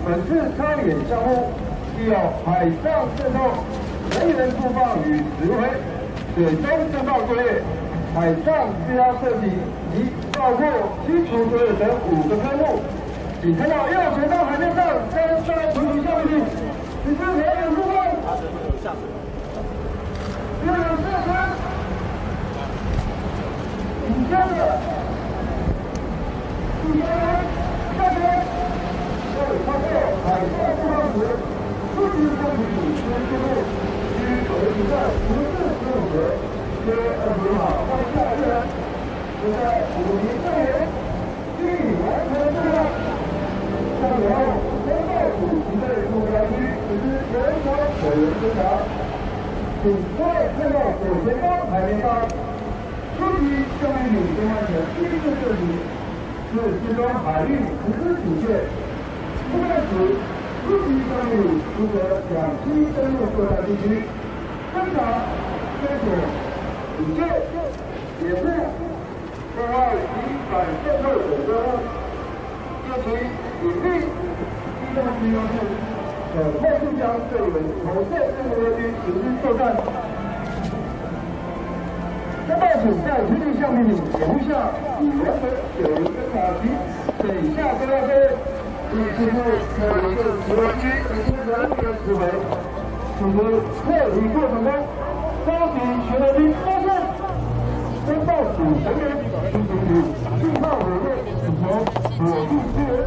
本次参演项目既有海上渗透、人员布放与指挥、水中申报作业、海上自压设计及包括基础作业等5个科目。请看到右前方海面上3处理项目，此次人员布放。第二个设施，紧接着，第三下边，超过海上布放时，初级项目组先进入需维持在14.15格，约25码上下人，就在5名队员经已完成作业。上以后，申报组即对目标区实施人潮水源侦查。请各位看到左前方海面上，初级项目组先完成第一个设计，是最终海域实施主线。出战时，初级项目组负责两栖登陆作战地区，侦查、搜索、警戒、掩护、破坏及反渗透等任务。近期隐蔽、机动军用术快速将队员投射任务约区实施作战。申报组在初级项目组掩护下，已完成水域侦察及水下侦察作业，并进入特别指挥区实施人员指挥。此时撤离过程中，召集巡逻兵发现申报组成员出警时信号违背，请求锁定支援。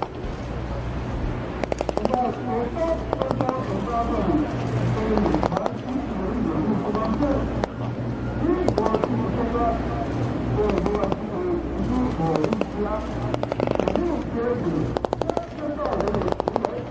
申报组分交和发射组都有传提醒的掩护方式。我技术相关，我提出我力加，掩护截止，申报人员行为。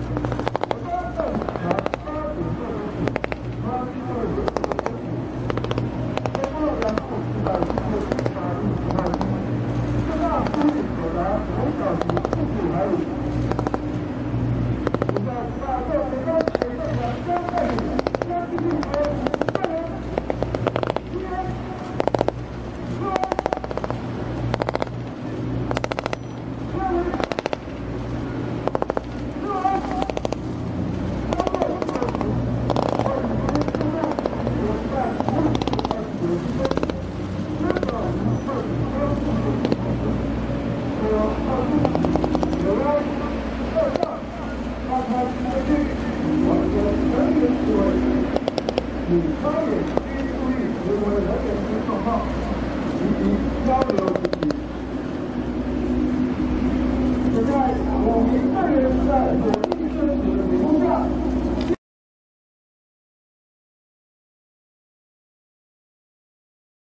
请参演需注意人为人员之状况以及交流指引。现在5名队员在火力支持的情况下。